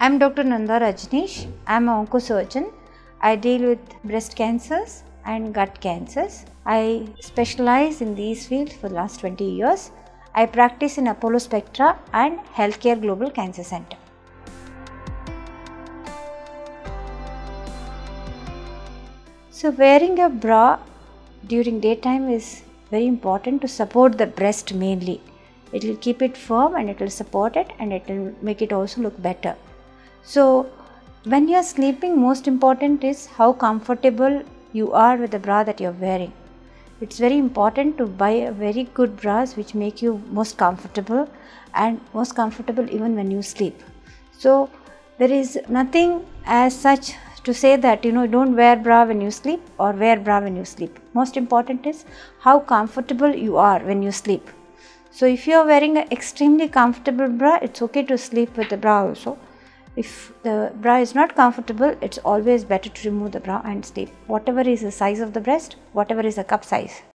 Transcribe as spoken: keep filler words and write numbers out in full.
I'm Doctor Nanda Rajneesh. I'm an oncosurgeon. I deal with breast cancers and gut cancers. I specialize in these fields for the last twenty years. I practice in Apollo Spectra and Healthcare Global Cancer Center. So wearing a bra during daytime is very important to support the breast mainly. It will keep it firm and it will support it and it will make it also look better. So when you are sleeping, most important is how comfortable you are with the bra that you are wearing. It's very important to buy a very good bras which make you most comfortable and most comfortable even when you sleep. So there is nothing as such to say that you know don't wear bra when you sleep or wear bra when you sleep. Most important is how comfortable you are when you sleep. So if you are wearing an extremely comfortable bra, it's okay to sleep with the bra also. If the bra is not comfortable, it's always better to remove the bra and sleep. Whatever is the size of the breast, whatever is the cup size.